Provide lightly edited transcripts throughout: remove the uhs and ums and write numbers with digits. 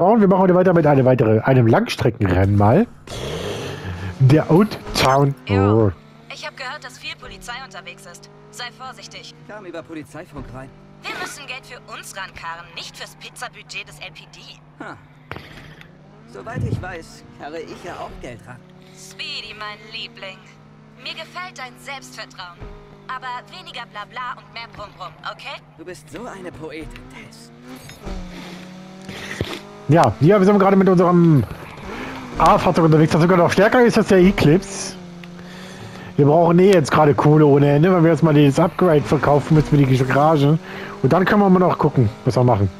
und wir machen heute weiter mit einem Langstreckenrennen mal. Der Old Town Road. Ich habe gehört, dass viel Polizei unterwegs ist. Sei vorsichtig. Kam über Polizeifunk rein. Wir müssen Geld für uns rankarren, nicht fürs Pizzabudget des LPD. Ha. Soweit ich weiß, karre ich ja auch Geld ran. Speedy, mein Liebling. Mir gefällt dein Selbstvertrauen. Aber weniger Blabla und mehr Brumm-Brumm, okay? Du bist so eine Poetin, Tess. Ja, wir sind gerade mit unserem A-Fahrzeug unterwegs, das sogar noch stärker ist als der Eclipse. Wir brauchen jetzt gerade Kohle ohne Ende, weil wir jetzt mal das Upgrade verkaufen müssen für die Garage. Und dann können wir mal noch gucken, was wir machen.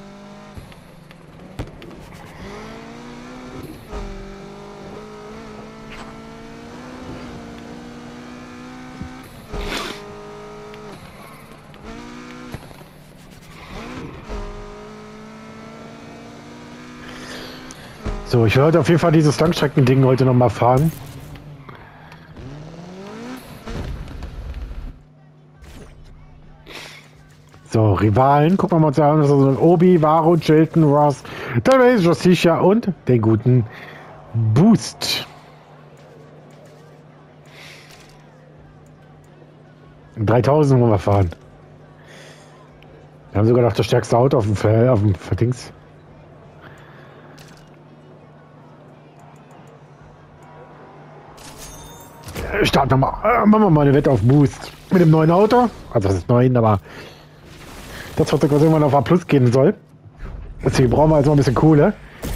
So, ich werde auf jeden Fall dieses Langstrecken-Ding heute noch mal fahren. So, Rivalen. Gucken wir mal uns an. Das sind Obi, Varo, Chilton, Ross, Therese, Justicia und den guten Boost. 3000 wollen wir fahren. Wir haben sogar noch das stärkste Auto auf dem Verdings. Starten wir mal. Machen wir mal eine Wette auf Boost. Mit dem neuen Auto. Also das ist neu, aber das Fahrzeug, was irgendwann auf A+ gehen soll. Deswegen brauchen wir jetzt mal ein bisschen Kohle.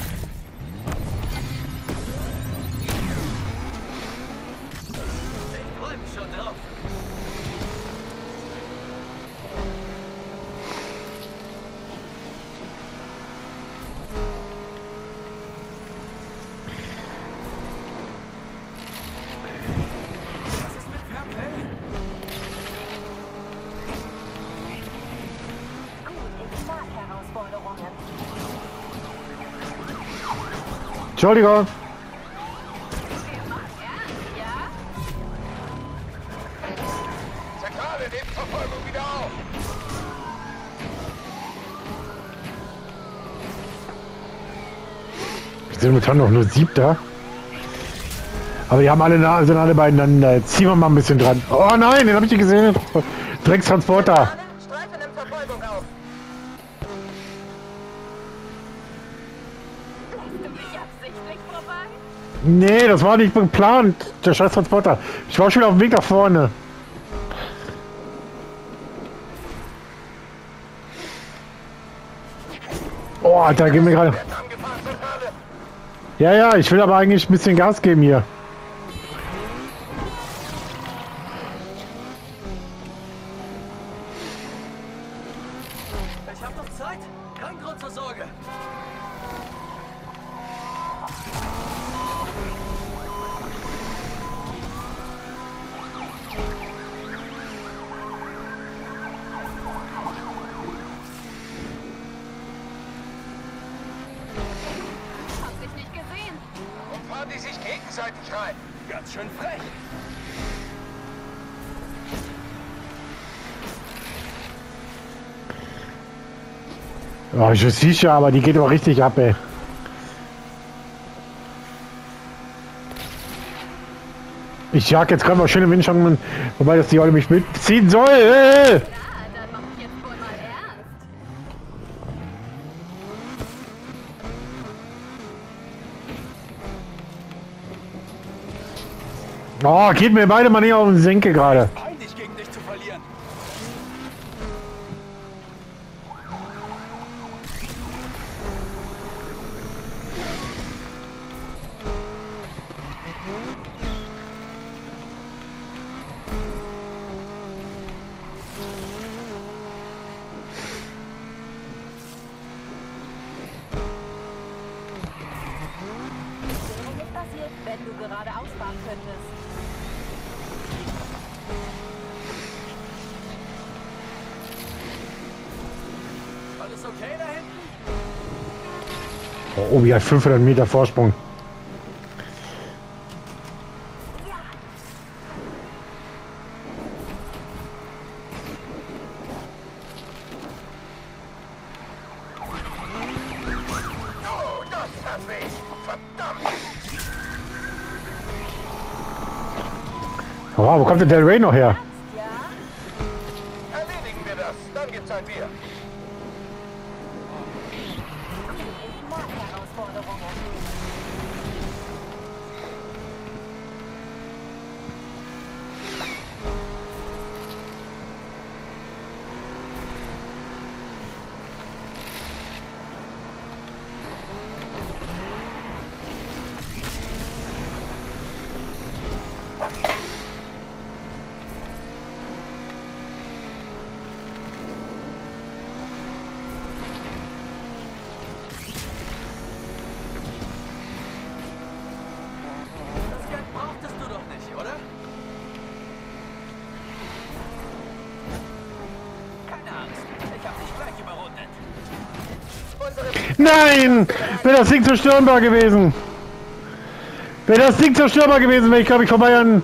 Entschuldigung. Zentrale, nehmt Verfolgung wieder auf. Wir sind momentan noch nur 7. Aber die haben alle sind alle beieinander. Jetzt ziehen wir mal ein bisschen dran. Oh nein, den habe ich nicht gesehen. Dreckstransporter. Streifen nimmt Verfolgung auf. Nee, das war nicht geplant. Der scheiß Transporter. Ich war schon wieder auf dem Weg nach vorne. Oh, Alter, gib mir gerade. Ja, ich will aber eigentlich ein bisschen Gas geben hier. Ich hab noch Zeit. Kein Grund zur Sorge. Fahren die sich gegenseitig rein. Ganz schön frech. Oh, ich bin sicher, aber die geht doch richtig ab, ey. Ich jag jetzt gerade mal schöne Windschanken, wobei das die Olle mich mitziehen soll. Ja, dann mach ich jetzt wohl mal ernst. Oh, geht mir beide mal nicht auf den Senke gerade. Peinlich gegen dich zu verlieren. Was passiert, wenn du geradeaus fahren könntest? Alles okay da hinten? Oh, Obi hat 500 Meter Vorsprung. Oh, das Oh, wo kommt denn der Ray noch her? Erledigen wir das, dann gibt's ein Bier. Das Geld brauchtest du doch nicht, oder? Keine Angst, ich hab dich gleich überrundet. Nein! Wäre das Ding zerstörbar gewesen! Wäre das Ding zerstörbar gewesen, wäre ich glaube ich vorbei an...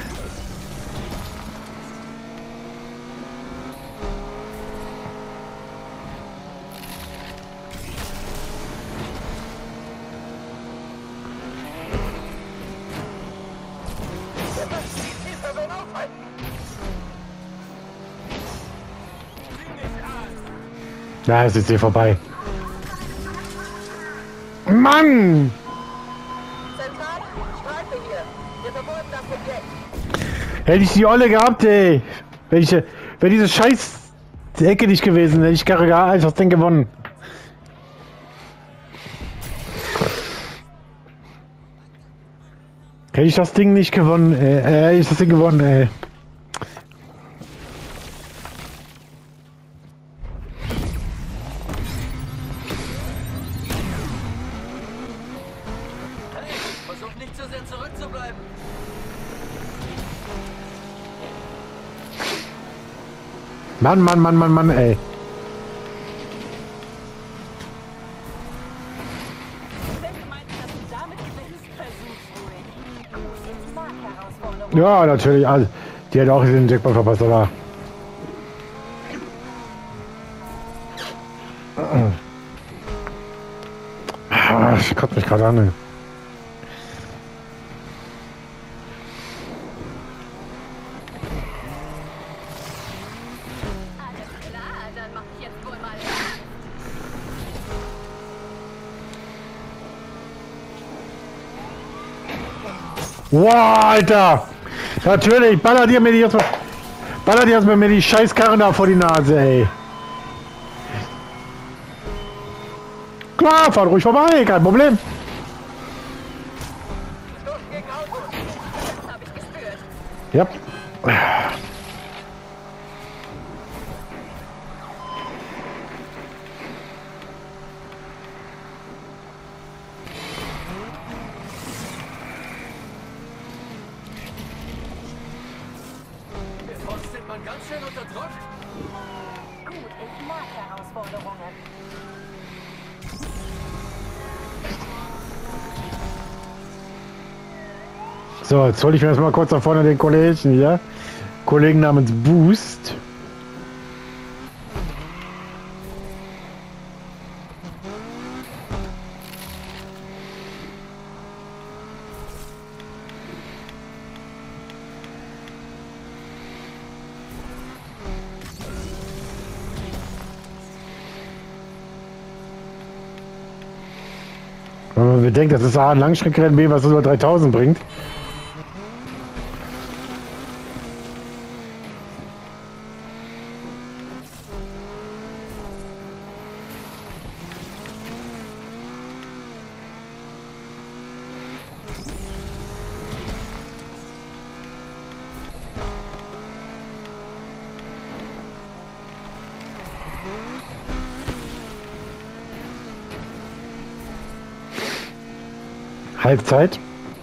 Die Person aufhalten. Ja, es ist hier vorbei. Mann! Zentral, Streife hier. Wir verfolgen das Objekt. Hätte ich die Olle gehabt, ey. Wäre diese scheiß Ecke nicht gewesen, hätte ich gar einfach das Ding gewonnen. Hätte ich das Ding nicht gewonnen, hätte ich das Ding gewonnen, ey. Hey, versuch nicht zu sehr zurückzubleiben. Mann, Mann, Mann, Mann, Mann, ey. Ja, natürlich. Also, die hat auch den Jackpot verpasst, aber... Ich kotze mich gerade an, ey. Alles klar, dann mach ich jetzt wohl mal. Wow, Alter! Natürlich, baller dir erstmal mir die Scheißkarren da vor die Nase, ey. Klar, fahr ruhig vorbei, kein Problem. Stoß gegen Autos. Das habe ich gespürt. Ja. Wir Boss sind man ganz schön unter Druck. Gut, ich mag Herausforderungen. So, jetzt hole ich mir erstmal kurz da vorne den Kollegen hier. Kollegen namens Boost. Wenn man bedenkt, dass es A ein Langstreckenrennen B, was über 3000 bringt. Halbzeit.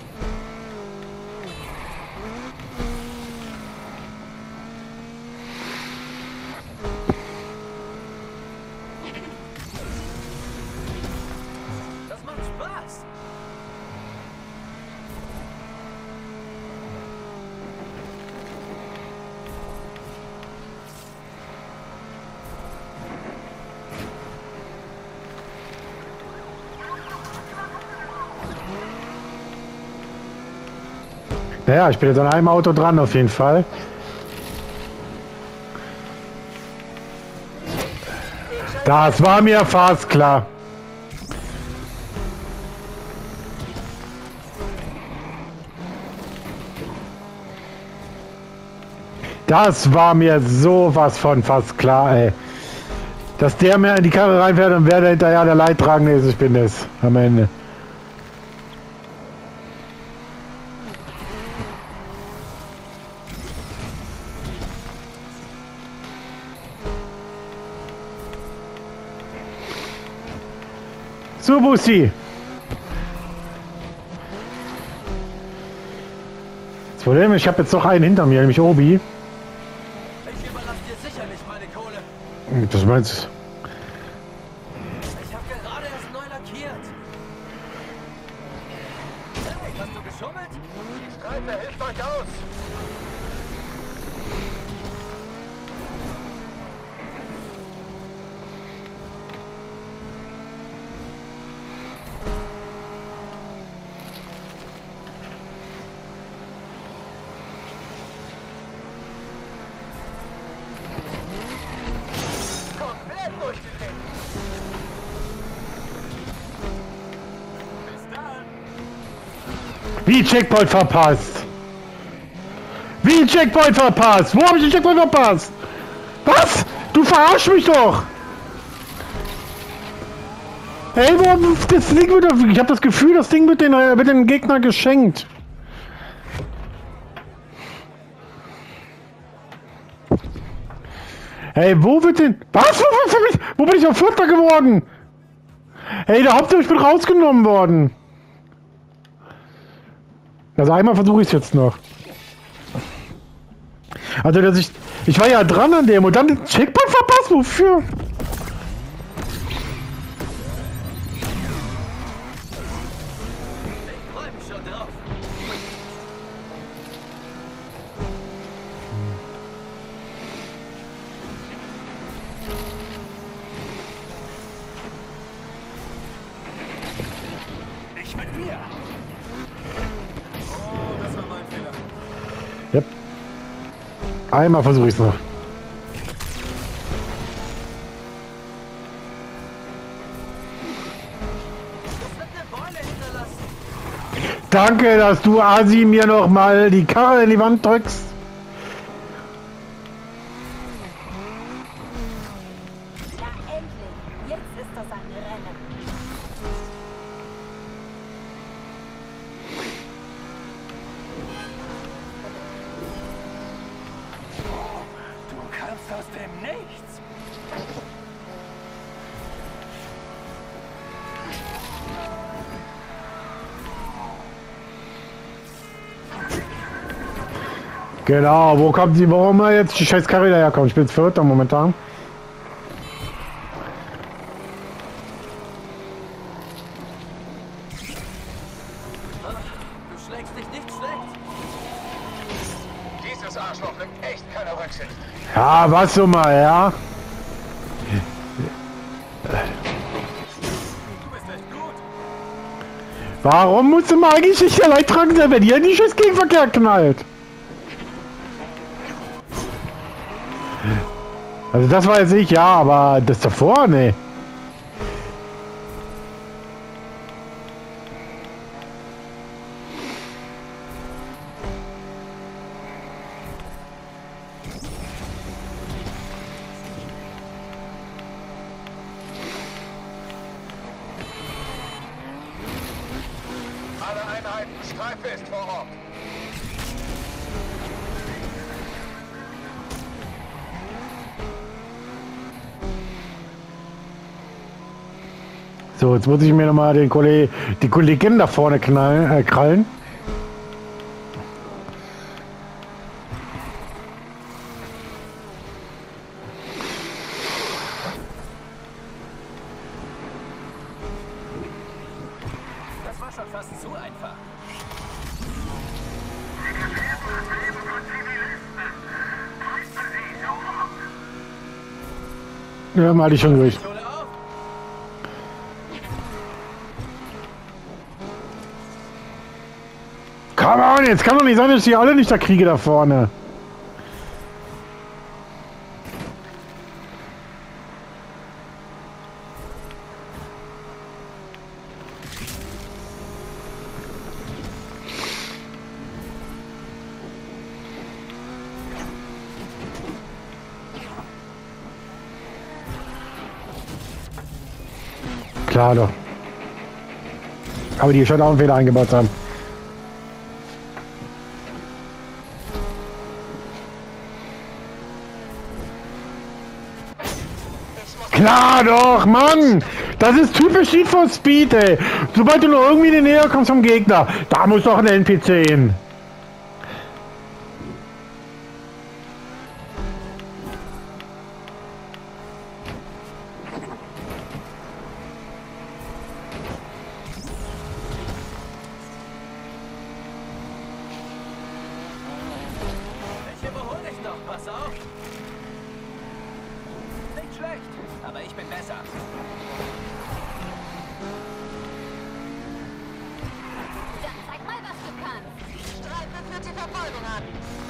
Das macht Spaß. Ja, ich bin jetzt an einem Auto dran auf jeden Fall. Das war mir fast klar. Das war mir sowas von fast klar, ey. Dass der mir in die Karre reinfährt und wer da hinterher der Leidtragende ist, ich bin es am Ende. So, Bussi. Das Problem ist, ich habe jetzt noch einen hinter mir, nämlich Obi. Ich überlasse dir sicher nicht meine Kohle. Was meinst du? Ich habe gerade erst neu lackiert. Hey, hast du geschummelt? Die Streife hilft euch aus. Komplett durchgedreht. Bis dann. Wie Checkpoint verpasst? Wie Checkpoint verpasst? Wo habe ich den Checkpoint verpasst? Was? Du verarsch mich doch! Ey, das Ding wird, ich habe das Gefühl, das Ding wird den Gegner geschenkt. Ey, wo wird denn... Was? Wo bin ich auf Vierter geworden? Ey, der Hauptsache ich bin rausgenommen worden. Also einmal versuche ich es jetzt noch. Also, dass ich war ja dran an dem und dann den Checkpoint verpasst. Wofür? Ich freue mich schon drauf. Ich mit dir. Oh, das war mein Fehler. Yep. Einmal versuche ich es noch. Das wird eine Beule hinterlassen. Danke, dass du Asi mir noch mal die Karre in die Wand drückst. Na endlich! Jetzt ist das ein Rennen. Du kamst aus dem Nichts. Genau, wo kommt die, warum jetzt die scheiß Karre daherkommt? Ich bin jetzt Vierter momentan. Du schlägst dich nicht schlecht. Dieses Arschloch nimmt echt keine Rücksicht. Ja, was so mal, ja? Du bist echt gut. Warum musst du mal eigentlich nicht der Leidtragende sein, wenn ihr nicht ins Gegenverkehr knallt? Also das war jetzt nicht, ja, aber das davor, ne. Alle Einheiten, Streife ist vor Ort. So, jetzt muss ich mir nochmal die Kollegin da vorne krallen. Das war schon fast zu einfach. Ja, mal die schon durch. Kohle auf. Come on jetzt kann doch nicht sein, dass ich die alle nicht da kriege da vorne. Klar doch. Aber die schon auch einen Fehler eingebaut haben. Klar doch, Mann! Das ist typisch Need for Speed, ey. Sobald du nur irgendwie in die Nähe kommst vom Gegner, da muss doch ein NPC hin. Ich überhole dich noch, pass auf. Nicht schlecht, aber ich bin besser. Dann zeig mal, was du kannst. Streifen führt die Verfolgung an.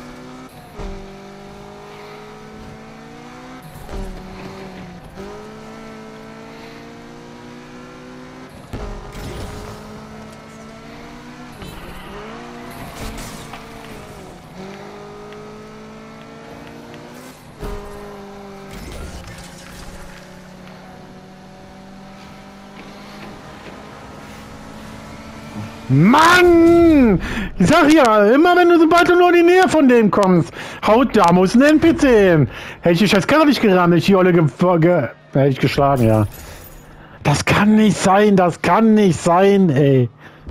Mann! Ich sag ja, immer wenn du sobald du nur in die Nähe von dem kommst, haut da muss ein NPC hin. Hätte ich dich jetzt gar nicht gerammt, ich die Olle hätte ich geschlagen, ja. Das kann nicht sein, ey.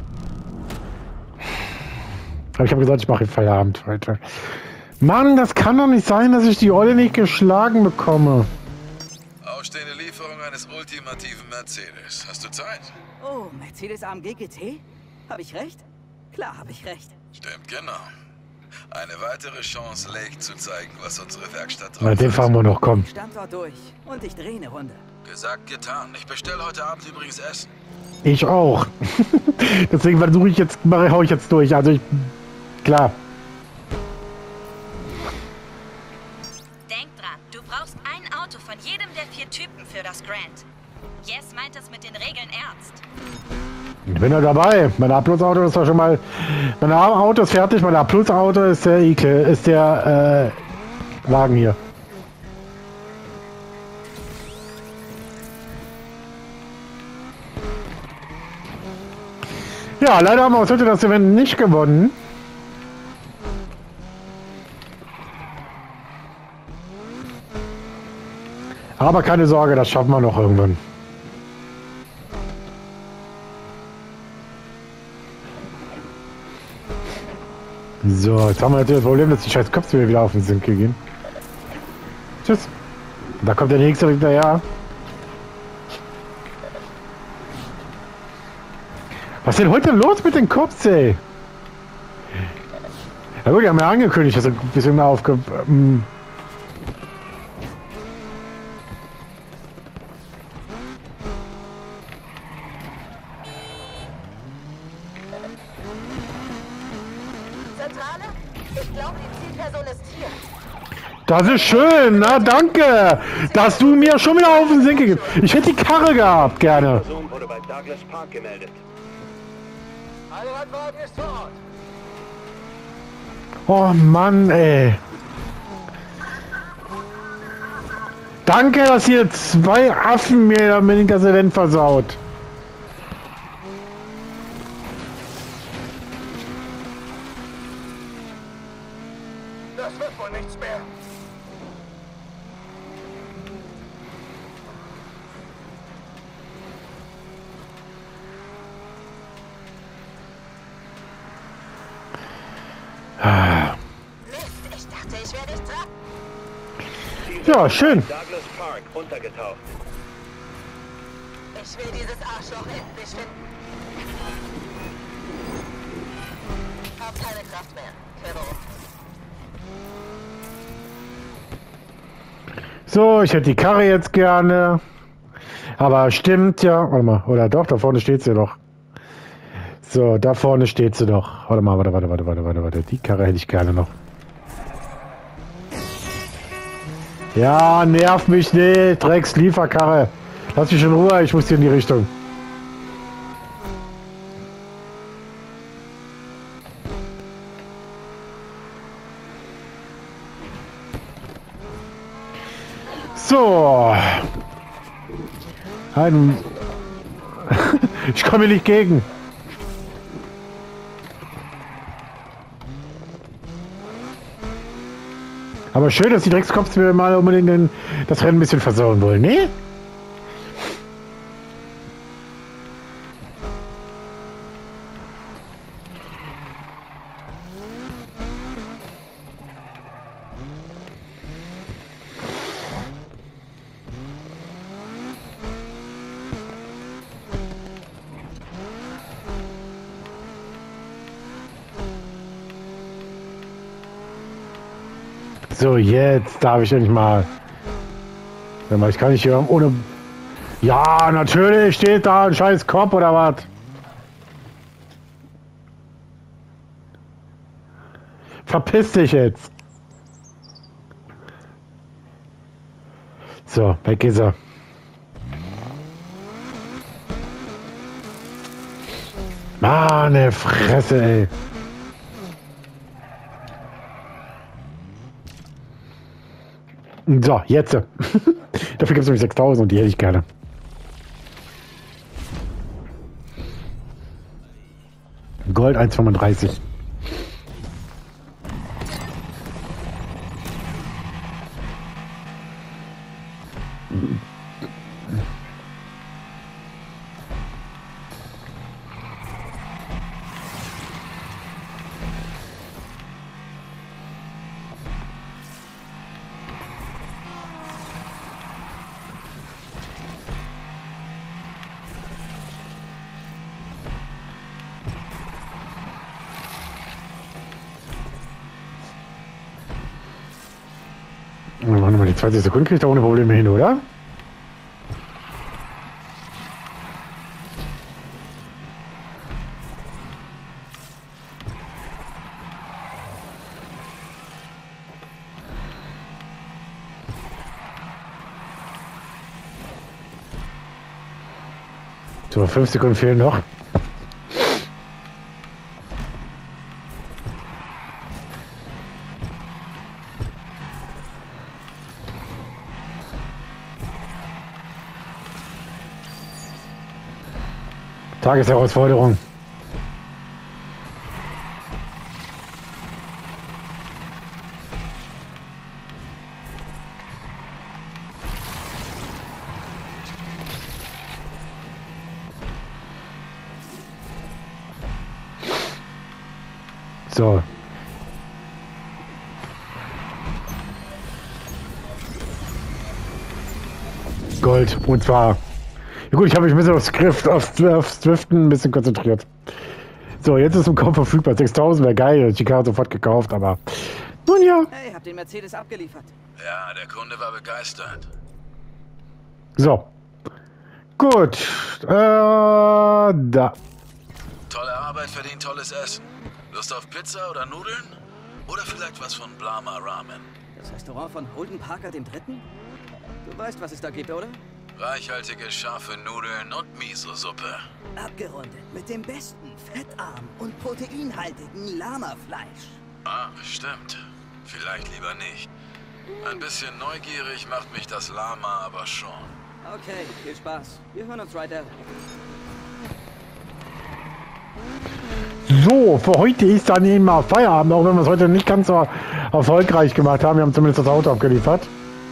Aber ich habe gesagt, ich mache Feierabend heute. Mann, das kann doch nicht sein, dass ich die Olle nicht geschlagen bekomme. Ausstehende Lieferung eines ultimativen Mercedes. Hast du Zeit? Oh, Mercedes AMG GT? Habe ich recht? Klar, habe ich recht. Stimmt, genau. Eine weitere Chance, Lake zu zeigen, was unsere Werkstatt Na, drauf den hat. fahren wir noch, komm. Standort durch und ich drehe eine Runde. Gesagt, getan. Ich bestelle heute Abend übrigens Essen. Ich auch. Deswegen versuche ich jetzt, hau ich jetzt durch. Also ich, klar. Denk dran, du brauchst ein Auto von jedem der 4 Typen für das Grand. Yes meint es mit den Regeln ernst. Ich bin ja dabei. Mein A-Plus-Auto ist doch schon mal. Mein A-Auto ist fertig, mein A-Plus-Auto ist der Wagen hier. Ja, leider haben wir uns heute das Event nicht gewonnen. Aber keine Sorge, das schaffen wir noch irgendwann. So, jetzt haben wir natürlich das Problem, dass die scheiß Köpfe mir wieder auf den Sinn gehen. Tschüss. Da kommt der nächste hinterher. Was ist denn heute los mit den Cops, ey? Ja gut, die haben ja angekündigt, dass sie ein bisschen mehr Zentrale? Ich glaube, die Zielperson ist hier. Das ist schön, na danke, dass du mir schon wieder auf den Sinn gegeben. Ich hätte die Karre gehabt, gerne. Person wurde bei Douglas Park gemeldet. Allradwagen ist vor Ort. Oh Mann, ey. Danke, dass ihr 2 Affen mir damit das Event versaut. Das wird wohl nichts mehr. Mist, ich dachte, ich wäre nicht dran. Ja, schön. Douglas Park untergetaucht. Ich will dieses Arschloch endlich finden. Hab keine Kraft mehr, Kero. So, ich hätte die Karre jetzt gerne. Aber stimmt ja. Warte mal, oder doch, da vorne steht sie ja doch. So, da vorne steht sie doch. Warte mal, warte. Die Karre hätte ich gerne noch. Ja, nerv mich nicht, Dreckslieferkarre. Lass mich in Ruhe, ich muss hier in die Richtung. So. Ich komme nicht gegen. Aber schön, dass die Dreckskopf mir mal unbedingt das Rennen ein bisschen versauen wollen, ne? So, jetzt darf ich endlich mal. Ich kann nicht hier ohne. Ja, natürlich steht da ein scheiß Kopf oder was? Verpiss dich jetzt. So, weg ist er. Meine Fresse, ey. So, jetzt. Dafür gibt es nämlich 6000 und die hätte ich gerne. Gold 1,35. Warte mal, die 20 Sekunden kriegt er ohne Probleme hin, oder? So, 5 Sekunden fehlen noch. Tagesherausforderung. So. Gold. Und zwar. Ja gut, ich habe mich ein bisschen aufs Driften ein bisschen konzentriert. So, jetzt ist im Kauf verfügbar. 6000 wäre geil. Die Karte sofort gekauft, aber. Nun ja. Hey, hab den Mercedes abgeliefert. Ja, der Kunde war begeistert. So. Gut. Da. Tolle Arbeit verdient tolles Essen. Lust auf Pizza oder Nudeln? Oder vielleicht was von Blama Ramen? Das Restaurant von Holden Parker dem Dritten? Du weißt, was es da gibt, oder? Reichhaltige, scharfe Nudeln und Miso-Suppe. Abgerundet mit dem besten, fettarmen und proteinhaltigen Lamafleisch. Ah, stimmt. Vielleicht lieber nicht. Ein bisschen neugierig macht mich das Lama aber schon. Okay, viel Spaß. Wir hören uns right there. So, für heute ist dann eben mal Feierabend, auch wenn wir es heute nicht ganz so erfolgreich gemacht haben. Wir haben zumindest das Auto abgeliefert.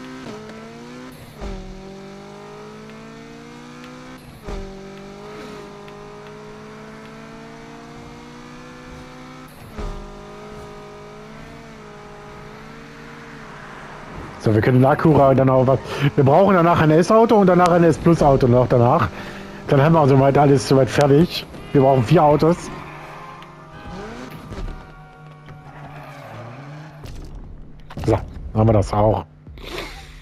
So, wir können Acura dann auch was. Wir brauchen danach ein S-Auto und danach ein S-Plus-Auto noch danach. Dann haben wir soweit alles soweit fertig. Wir brauchen 4 Autos. So, haben wir das auch.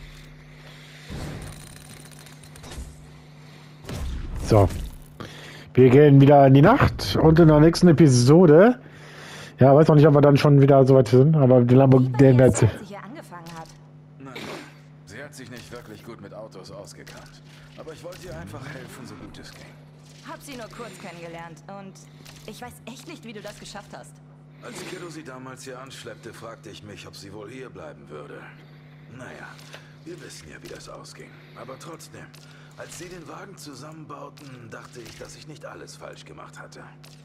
So. Wir gehen wieder in die Nacht und in der nächsten Episode. Ja, weiß noch nicht, ob wir dann schon wieder so weit sind, aber die Lamborghini. Als sie hier angefangen hat. Nein, sie hat sich nicht wirklich gut mit Autos ausgekannt. Aber ich wollte ihr einfach helfen, so gut es ging. Hab sie nur kurz kennengelernt und ich weiß echt nicht, wie du das geschafft hast. Als Kiddo sie damals hier anschleppte, fragte ich mich, ob sie wohl hier bleiben würde. Naja, wir wissen ja, wie das ausging. Aber trotzdem, als sie den Wagen zusammenbauten, dachte ich, dass ich nicht alles falsch gemacht hatte.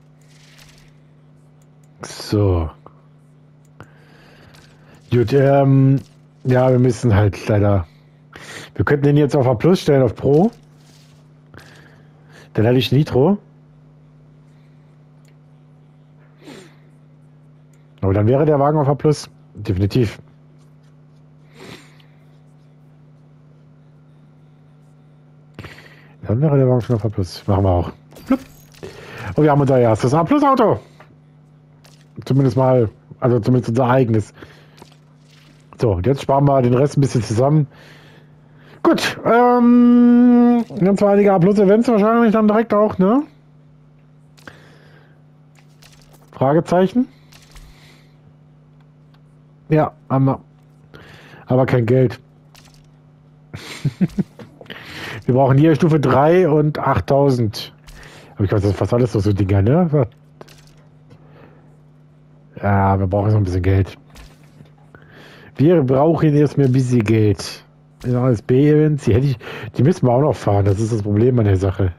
So. Gut, ja, wir müssen halt leider. Wir könnten den jetzt auf A Plus stellen, auf Pro. Dann hätte ich Nitro. Aber dann wäre der Wagen auf A Plus. Definitiv. Dann wäre der Wagen schon auf A Plus. Machen wir auch. Blub. Und wir haben unser erstes A Plus Auto. Zumindest mal, also zumindest unser eigenes. So, und jetzt sparen wir den Rest ein bisschen zusammen. Gut, ganz einige A Plus Events wahrscheinlich dann direkt auch, ne? Fragezeichen. Ja, haben wir. Aber kein Geld. Wir brauchen hier Stufe 3 und 8000. Aber ich weiß, das ist fast alles so Dinger, ne? Ja, wir brauchen so ein bisschen Geld. Wir brauchen erstmal ein bisschen Geld. Alles B-Events, die müssen wir auch noch fahren. Das ist das Problem an der Sache.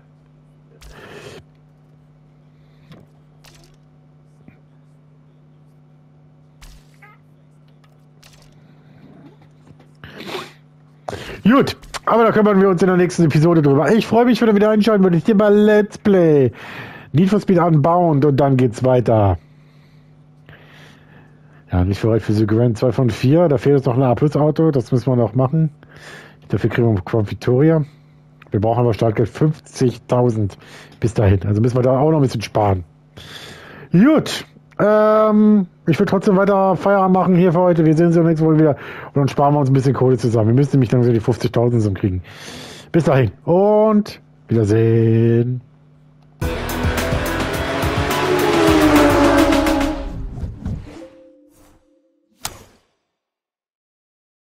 Gut, aber da kümmern wir uns in der nächsten Episode drüber. Ich freue mich, wenn ihr wieder einschalten würdet. Hier bei Let's Play Need for Speed Unbound und dann geht's weiter. Ja, nicht für heute für The Grand 2 von 4. Da fehlt uns noch ein A-Plus-Auto. Das müssen wir noch machen. Dafür kriegen wir Crown Victoria. Wir brauchen aber Startgeld 50.000 bis dahin. Also müssen wir da auch noch ein bisschen sparen. Gut. Ich will trotzdem weiter Feierabend machen hier für heute. Wir sehen uns nächste Woche wieder. Und dann sparen wir uns ein bisschen Kohle zusammen. Wir müssen nämlich dann so die 50.000 kriegen. Bis dahin. Und Wiedersehen.